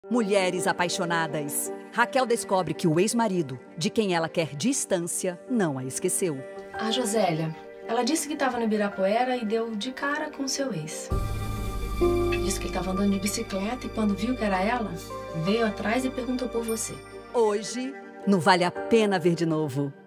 Mulheres apaixonadas. Raquel descobre que o ex-marido, de quem ela quer distância, não a esqueceu. A Josélia, ela disse que estava no Ibirapuera e deu de cara com seu ex. Disse que ele estava andando de bicicleta e quando viu que era ela, veio atrás e perguntou por você. Hoje, não vale a pena ver de novo.